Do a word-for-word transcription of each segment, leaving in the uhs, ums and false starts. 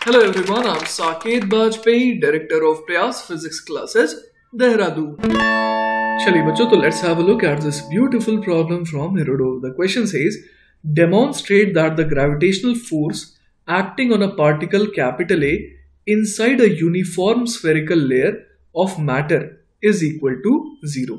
Hello everyone, I'm Saket Bajpayee, Director of Prayas Physics Classes, Dehradun. चलिए बच्चों, तो let's have a look at this beautiful problem from Irodov. The question says, demonstrate that the gravitational force acting on a particle capital A inside a uniform spherical layer of matter is equal to zero.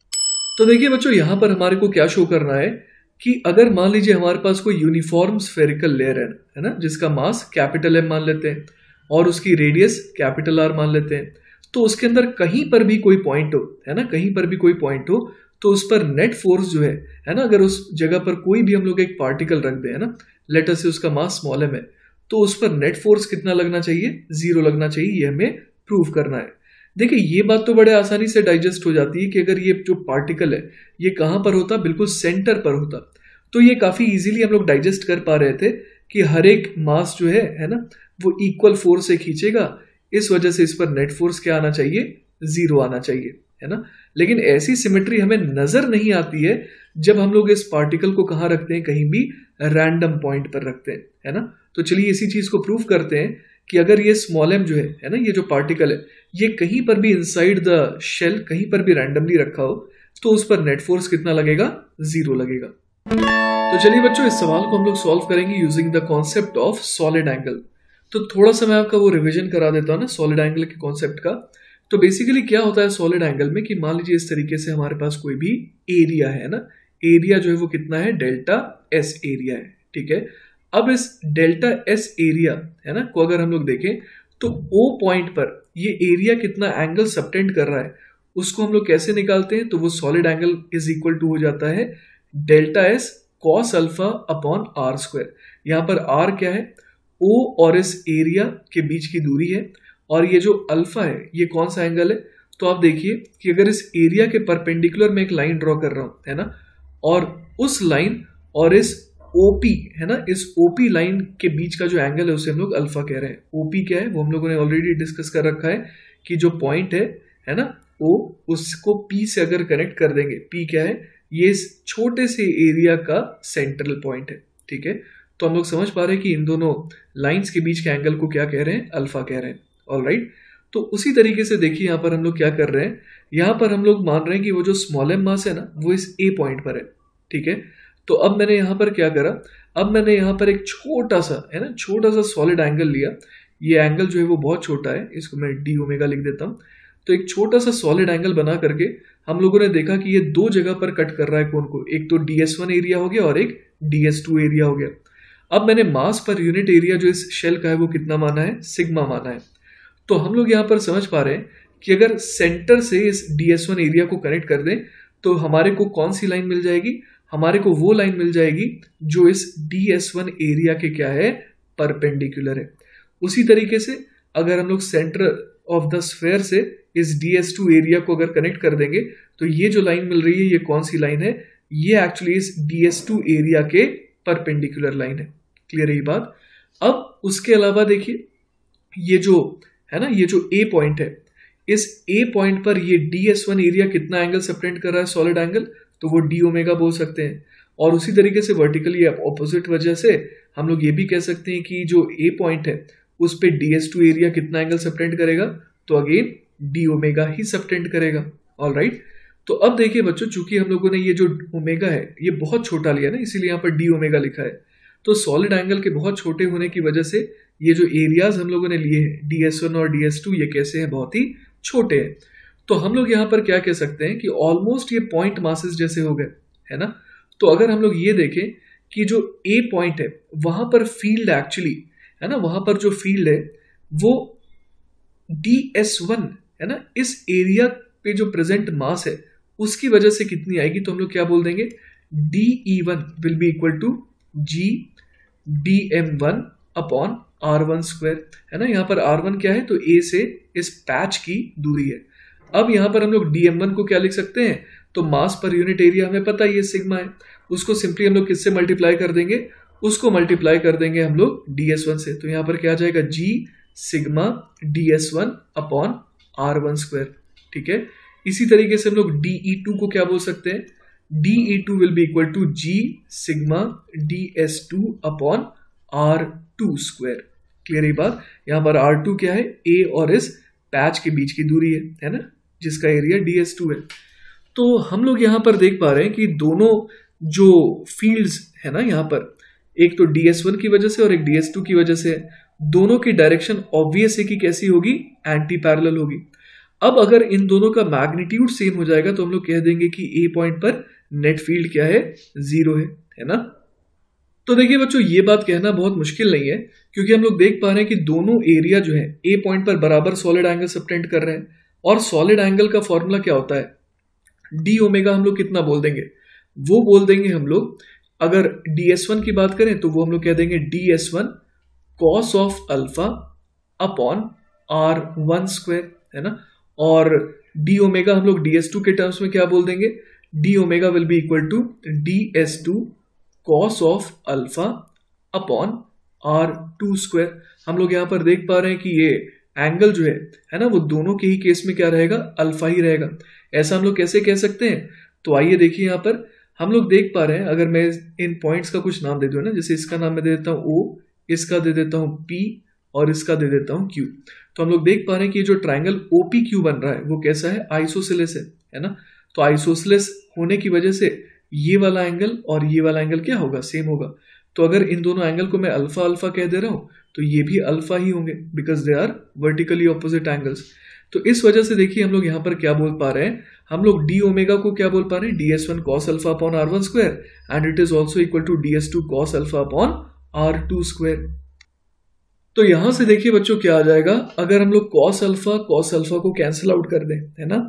तो देखिए बच्चों, यहां पर हमारे को क्या show करना है कि अगर मान लीजिए हमारे पास कोई यूनिफॉर्म स्फेरिकल लेयर है है ना, जिसका मास कैपिटल एम मान लेते हैं और उसकी रेडियस कैपिटल आर मान लेते हैं, तो उसके अंदर कहीं पर भी कोई पॉइंट हो है ना, कहीं पर भी कोई पॉइंट हो तो उस पर नेट फोर्स जो है है ना, अगर उस जगह पर कोई भी हम लोग एक पार्टिकल रख दे है ना, लेट अस से उसका मास स्मॉल एम है, तो उस पर नेट फोर्स कितना लगना चाहिए? जीरो लगना चाहिए। ये हमें प्रूव करना है। देखिए ये बात तो बड़े आसानी से डाइजेस्ट हो जाती है कि अगर ये जो पार्टिकल है ये कहां पर होता, बिल्कुल सेंटर पर होता, तो ये काफी इजीली हम लोग डाइजेस्ट कर पा रहे थे कि हर एक मास जो है है ना, वो इक्वल फोर्स से खींचेगा, इस वजह से इस पर नेट फोर्स क्या आना चाहिए? जीरो आना चाहिए, है ना। लेकिन ऐसी सिमेट्री हमें नजर नहीं आती है जब हम लोग इस पार्टिकल को कहां रखते हैं, कहीं भी रैंडम पॉइंट पर रखते हैं, है ना। तो चलिए इसी चीज को प्रूव करते हैं कि अगर ये स्मॉल एम जो है है ना, ये जो पार्टिकल है ये कहीं पर भी इनसाइड द शेल कहीं पर भी रैंडमली रखा हो तो उस पर नेट फोर्स कितना लगेगा? जीरो लगेगा। तो चलिए बच्चों, इस सवाल को हम लोग सॉल्व करेंगे using the concept of solid angle. तो थोड़ा सा मैं आपका वो रिवीजन करा देता हूं ना सॉलिड एंगल के कॉन्सेप्ट का। तो बेसिकली क्या होता है सॉलिड एंगल में कि मान लीजिए इस तरीके से हमारे पास कोई भी एरिया है ना, एरिया जो है वो कितना है? डेल्टा एस एरिया है, ठीक है। अब इस डेल्टा एस एरिया है ना को अगर हम लोग देखें तो ओ पॉइंट पर ये एरिया कितना एंगल सबटेंड कर रहा है उसको हम लोग कैसे निकालते हैं? तो वो solid angle is equal to हो जाता है delta S cos alpha upon R square. यहां पर आर क्या है? ओ और इस एरिया के बीच की दूरी है, और ये जो अल्फा है ये कौन सा एंगल है? तो आप देखिए कि अगर इस एरिया के परपेंडिकुलर में एक लाइन ड्रॉ कर रहा हूं है ना, और उस लाइन और इस ओपी है ना, इस ओपी लाइन के बीच का जो एंगल है उसे हम लोग अल्फा कह रहे हैं। ओपी क्या है वो हम लोगों ने ऑलरेडी डिस्कस कर रखा है कि जो पॉइंट है है ना ओ, उसको पी से अगर कनेक्ट कर देंगे, पी क्या है? ये इस छोटे से एरिया का सेंट्रल पॉइंट है, ठीक है। तो हम लोग समझ पा रहे हैं कि इन दोनों लाइंस के बीच के एंगल को क्या कह रहे हैं? अल्फा कह रहे हैं। ऑलराइट, तो उसी तरीके से देखिए यहां पर हम लोग क्या कर रहे हैं, यहां पर हम लोग मान रहे हैं कि वो जो स्मॉल एम मास है ना वो इस ए पॉइंट पर है, ठीक है। तो अब मैंने यहां पर क्या करा, अब मैंने यहां पर एक छोटा सा है ना, छोटा सा सॉलिड एंगल लिया। ये एंगल जो है वो बहुत छोटा है, इसको मैं डी ओमेगा लिख देता हूं। तो एक छोटा सा सॉलिड एंगल बना करके हम लोगों ने देखा कि ये दो जगह पर कट कर रहा है कौन को, एक तो डी एस वन एरिया हो गया और एक डी एस टू एरिया हो गया। अब मैंने मास पर यूनिट एरिया जो इस शेल का है वो कितना माना है? सिग्मा माना है। तो हम लोग यहां पर समझ पा रहे हैं कि अगर सेंटर से इस डी एस वन एरिया को कनेक्ट कर दें तो हमारे को कौन सी लाइन मिल जाएगी? हमारे को वो लाइन मिल जाएगी जो इस डी एस वन एरिया के क्या है? परपेंडिकुलर है। उसी तरीके से अगर हम लोग सेंटर ऑफ द स्फेयर से इस डी एस टू एरिया को अगर कनेक्ट कर देंगे तो ये जो लाइन मिल रही है ये कौन सी लाइन है? ये एक्चुअली इस डी एस टू एरिया के परपेंडिकुलर लाइन है। क्लियर है ये बात? अब उसके अलावा देखिए ये जो है ना, ये जो ए पॉइंट है, इस ए पॉइंट पर ये डी एस वन एरिया कितना एंगल सबटेंड कर रहा है? सॉलिड एंगल, तो वो डी ओमेगा बोल सकते हैं। और उसी तरीके से वर्टिकली ऑपोजिट वजह से हम लोग ये भी कह सकते हैं कि जो ए पॉइंट है उस पे डी एस टू एरिया कितना एंगल सबटेंड करेगा? तो अगेन डी ओमेगा ही सबटेंड करेगा। ऑलराइट, तो अब देखिए बच्चों, चूंकि हम लोगों ने ये जो ओमेगा है ये बहुत छोटा लिया ना, इसीलिए यहाँ पर डी ओमेगा लिखा है। तो सॉलिड एंगल के बहुत छोटे होने की वजह से ये जो एरियाज हम लोगों ने लिए हैं डी एस वन और डी एस टू, ये कैसे हैं? बहुत ही छोटे हैं। तो हम लोग यहाँ पर क्या कह सकते हैं कि ऑलमोस्ट ये पॉइंट मासेस जैसे हो गए, है ना। तो अगर हम लोग ये देखें कि जो ए पॉइंट है वहां पर फील्ड एक्चुअली है ना, वहां पर जो फील्ड है वो डी एस वन है ना, इस एरिया पे जो प्रेजेंट मास है उसकी वजह से कितनी आएगी? तो हम लोग क्या बोल देंगे? D E one will be equal to G D M one upon R one square, है ना। यहां पर आर वन क्या है? तो ए से इस पैच की दूरी है। अब यहां पर हम लोग डी एम वन को क्या लिख सकते हैं? तो मास पर यूनिट एरिया हमें पता है ये सिग्मा है, उसको सिंपली हम लोग किससे मल्टीप्लाई कर देंगे? उसको मल्टीप्लाई कर देंगे हम लोग डी एस वन से। तो यहां पर क्या आ जाएगा? G sigma D S one upon R one square, ठीक है। इसी तरीके से हम लोग डी ई टू को क्या बोल सकते हैं? D E two will be equal to G sigma D S two upon R two square. Clear ये बात। यहाँ पर आर टू क्या है, ए और इस पैच के बीच की दूरी है है ना, जिसका एरिया डी एस टू है। तो हम लोग यहाँ पर देख पा रहे हैं कि दोनों जो फील्ड्स है ना यहाँ पर, एक तो डी एस वन की वजह से और एक डी एस टू की वजह से, दोनों की डायरेक्शन ऑब्वियस है कि कैसी होगी, एंटी पैरेलल होगी। अब अगर इन दोनों का मैग्नीट्यूड सेम हो जाएगा तो हम लोग कह देंगे कि ए पॉइंट पर नेट फील्ड क्या है, जीरो है है ना। तो देखिए बच्चों, ये बात कहना बहुत मुश्किल नहीं है, क्योंकि हम लोग देख पा रहे हैं कि दोनों एरिया जो है ए पॉइंट पर बराबर सॉलिड एंगल सबटेंड कर रहे हैं। और सॉलिड एंगल का फॉर्मूला क्या होता है, डी ओमेगा हम लोग कितना बोल देंगे, वो बोल देंगे हम लोग, अगर डी एस वन की बात करें तो वो हम लोग कह देंगे D S one cos of alpha upon R one square है ना। और डी ओमेगा हम लोग डी एस टू के टर्म्स में क्या बोल देंगे, D omega will be equal to D S two cos of alpha upon R two square. हम लोग यहां पर देख पा रहे हैं कि ये एंगल जो है है ना, वो दोनों के ही केस में क्या रहेगा, अल्फा ही रहेगा। ऐसा हम लोग कैसे कह सकते हैं, तो आइए देखिए यहाँ पर हम लोग देख पा रहे हैं, अगर मैं इन पॉइंट्स का कुछ नाम दे दूं ना, जैसे इसका नाम मैं दे देता हूं ओ, इसका दे देता हूं पी और इसका दे देता हूं क्यू। तो हम लोग देख पा रहे हैं कि जो ट्राइंगल ओपी क्यू बन रहा है वो कैसा है, आइसोसेलेस है है ना। तो आइसोसेलेस होने की वजह से ये वाला एंगल और ये वाला एंगल क्या होगा, सेम होगा। तो अगर इन दोनों एंगल को मैं अल्फा अल्फा कह दे रहा हूं तो ये भी अल्फा ही होंगे, because they are vertically opposite angles. तो इस वजह से देखिए हम लोग यहाँ पर क्या बोल पा रहे हैं, हम लोग डी ओमेगा को क्या बोल पा रहे हैं, D S one cos alpha upon R one square and it is also equal to D S two cos alpha upon R two square. तो यहां से देखिए बच्चों क्या आ जाएगा, अगर हम लोग कॉस अल्फा कॉस अल्फा को कैंसिल आउट कर दें है ना,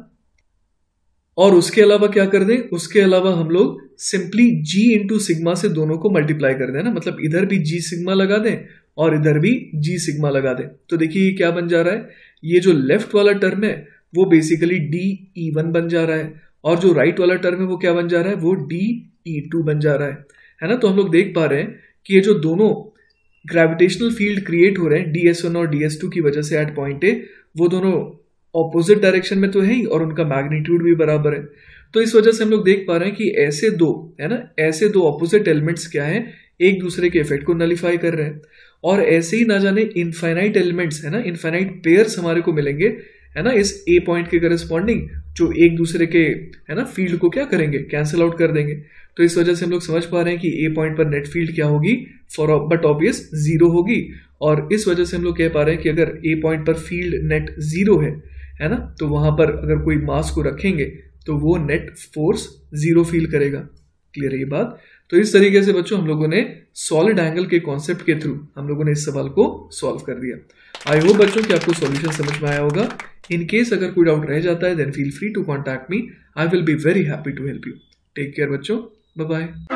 और उसके अलावा क्या कर दें, उसके अलावा हम लोग सिंपली जी इंटू सिग्मा से दोनों को मल्टीप्लाई कर दें ना, मतलब इधर भी जी सिग्मा लगा दें और इधर भी जी सिग्मा लगा दें। तो देखिए ये क्या बन जा रहा है, ये जो लेफ्ट वाला टर्म है वो बेसिकली डी ई वन बन जा रहा है, और जो राइट वाला टर्म है वो क्या बन जा रहा है, वो डी ई टू बन जा रहा है है ना। तो हम लोग देख पा रहे हैं कि ये जो दोनों ग्रेविटेशनल फील्ड क्रिएट हो रहे हैं डी एस वन और डी एस टू की वजह से एट पॉइंट ए, वो दोनों ऑपोजिट डायरेक्शन में तो है ही और उनका मैग्नीट्यूड भी बराबर है। तो इस वजह से हम लोग देख पा रहे हैं कि ऐसे दो है ना, ऐसे दो ऑपोजिट एलिमेंट्स क्या हैं, एक दूसरे के इफेक्ट को नलिफाई कर रहे हैं। और ऐसे ही ना जाने इनफाइनाइट एलिमेंट्स है ना, इनफाइनाइट पेयर्स हमारे को मिलेंगे है ना, इस ए पॉइंट के करस्पॉन्डिंग, जो एक दूसरे के है ना फील्ड को क्या करेंगे, कैंसिल आउट कर देंगे। तो इस वजह से हम लोग समझ पा रहे हैं कि ए पॉइंट पर नेट फील्ड क्या होगी, फॉर बट ऑब्वियस जीरो होगी। और इस वजह से हम लोग कह पा रहे हैं कि अगर ए पॉइंट पर फील्ड नेट जीरो है है ना, तो वहां पर अगर कोई मास को रखेंगे तो वो नेट फोर्स जीरो फील करेगा। क्लियर है ये बात। तो इस तरीके से बच्चों हम लोगों ने सॉलिड एंगल के कॉन्सेप्ट के थ्रू हम लोगों ने इस सवाल को सॉल्व कर दिया। आई होप बच्चों कि आपको सॉल्यूशन समझ में आया होगा। इन केस अगर कोई डाउट रह जाता है then feel free to contact me, I will be very happy to help you. Take care बच्चों, बाय बाय।